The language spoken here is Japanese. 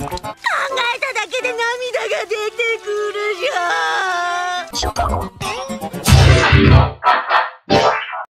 えただけで涙が出てくるじゃん。